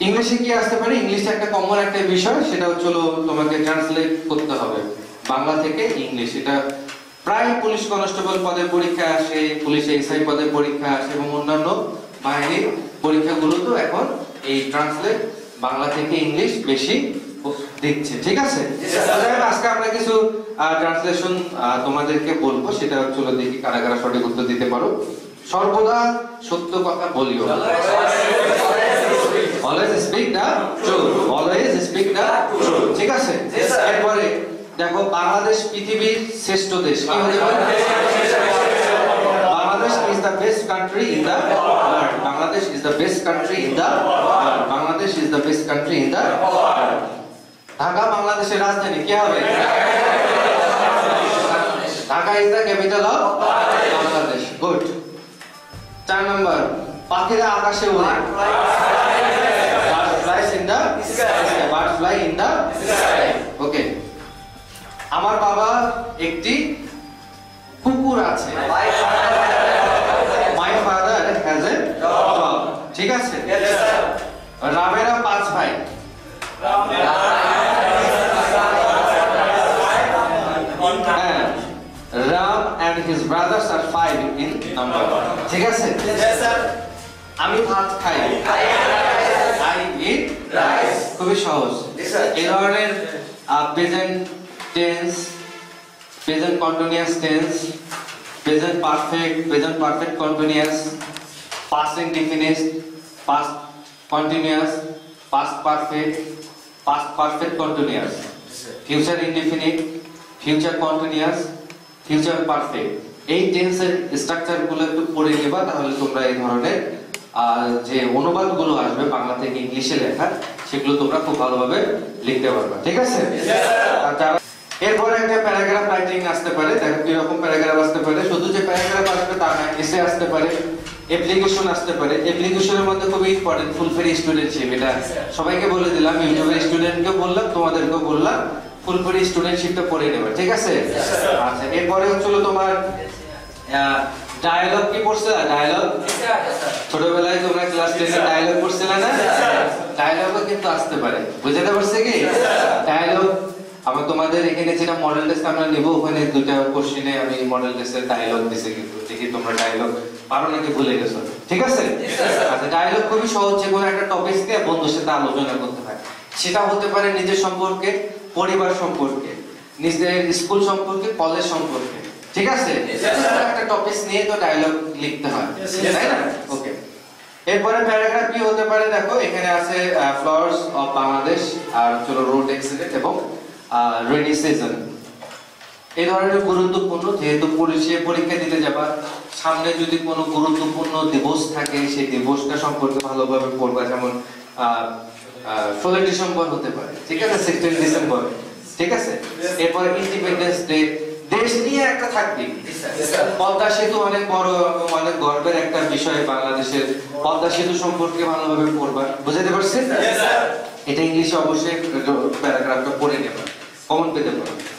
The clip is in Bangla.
ইংলিশে কি আসতে পারে? ইংলিশে একটা কমন একটা বিষয়, সেটা হচ্ছে তোমাকে ট্রান্সলেট করতে হবে বাংলা থেকে ইংলিশ। এটা প্রায় পুলিশ কনস্টেবল পদের পরীক্ষা আসে, পুলিশ এসআই পদের পরীক্ষা আসে এবং অন্যান্য বাহিনীর পরীক্ষাগুলো তো এখন এই ট্রান্সলেট বাংলা থেকে ইংলিশ বেশি দিচ্ছে। ঠিক আছে, আজকে আমরা কিছু ট্রান্সলেশন তোমাদেরকে বলবো, সেটা হচ্ছে দেখি কারা কারা সঠিক উত্তর দিতে পারো। সর্বদা সত্য কথা বলিও, always speak the truth, always speak the truth। ঠিক আছে, এরপরে দেখো বাংলাদেশ পৃথিবীর শ্রেষ্ঠ দেশ কি হতে পারে? Bangladesh is the best country in the world, Bangladesh is the best country in the world, Bangladesh is the best country in the world। Dhaka বাংলাদেশের রাজধানী কি হবে? Dhaka is the capital of Bangladesh. Good. 4 নম্বর, পাখিরা আকাশে ওড়ে, flies in the sky, birds fly in the sky। ওকে। আমার বাবা একটি কুকুর আছে, my father has a dog। ঠিক আছে, রামেরা 5 ভাই, Ram and his brothers are 5 in number। ঠিক আছে, আমি ভাত খাই, I eat rice। খুবই সহজ। এই ধরনের present tense, present continuous tense, present perfect continuous, past indefinite, past continuous, past perfect continuous, future indefinite, future continuous, future perfect. এই টেন্সের স্ট্রাকচারগুলো একটু পড়ে নেবা, তাহলে তোমরা এই ধরনের যে অনুবাদগুলো আসবে বাংলা থেকে ইংলিশে লেখা, সেগুলো তোমরা খুব ভালোভাবে লিখতে পারবে। ঠিক আছে, এরপরে একটা প্যারাগ্রাফ রাইটিং আসতে পারে। দেখো কি রকম প্যারাগ্রাফ আসতে পারে। শুধু যে প্যারাগ্রাফ আসবে তা না, এসে আসতে পারে, অ্যাপ্লিকেশন আসতে পারে। অ্যাপ্লিকেশনের মধ্যে খুবই ইম্পর্টেন্ট ফুলফেরি স্টুডেন্টশিপ। এটা সবাইকে বলে দিলাম, ইউটিউবের স্টুডেন্টকেও বললাম, তোমাদেরকেও বললাম, ফুলফেরি স্টুডেন্টশিপটা পড়ে নেবে। ঠিক আছে, আচ্ছা। এরপরে হচ্ছিল তোমার ডায়ালগ। কি পড়ছে? ডায়ালগ ছোটবেলায় তোমরা ক্লাস 10 এ ডায়ালগ পড়ছিলে না? ডায়ালগও কিন্তু আসতে পারে। বুঝতে পারছো কি? ডায়ালগ আমরা তোমাদের এখানে যেটা মডেল টেস্ট আমরা নিব, ওখানে দুটো কোশ্চেনে আমি মডেল টেস্টের ডায়ালগ দিছি, কিন্তু দেখি তোমরা ডায়ালগ পারো নাকি ভুলে গেছো। ঠিক আছে, আচ্ছা। ডায়ালগ খুবই সহজ, যে কোনো একটা টপিক নিয়ে বন্ধুর সাথে আলোচনা করতে হয়। সেটা হতে পারে নিজের সম্পর্কে, পরিবার সম্পর্কে, নিজের স্কুল সম্পর্কে, কলেজ সম্পর্কে। ঠিক আছে, একটা টপিক নিয়ে তো ডায়ালগ লিখতে হয়, তাই না? ওকে। এরপরে প্যারাগ্রাফ কি হতে পারে? দেখো এখানে আছে ফ্লাওয়ার্স অফ বাংলাদেশ, আর চলো রোড অ্যাক্সিডেন্ট এবং রেইনি সিজন। এই ধরনের গুরুত্বপূর্ণ, যেহেতু পুলিশে পরীক্ষা দিতে যাবা, সামনে যদি কোনো গুরুত্বপূর্ণ দিবস থাকে, সেই দিবসটা সম্পর্কে ভালোভাবে পড়বা। যেমন 16 ডিসেম্বর হতে পারে, ঠিক আছে, 16 ডিসেম্বর। ঠিক আছে, এরপর ইন্ডিপেন্ডেন্স ডে, দেশ নিয়ে একটা থাকবে। পদ্মা সেতু অনেক বড়, অনেক গর্বের একটা বিষয় বাংলাদেশের। পদ্মা সেতু সম্পর্কে ভালোভাবে পড়বা। বুঝতে পারছেন? এটা ইংলিশে অবশ্যই প্যারাগ্রাফটা পড়ে নেবা, কমন পেতে পারো।